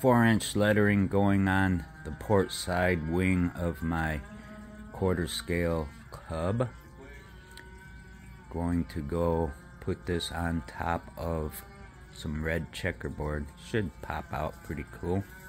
4-inch lettering going on the port side wing of my quarter scale Cub. Going to go put this on top of some red checkerboard. Should pop out pretty cool.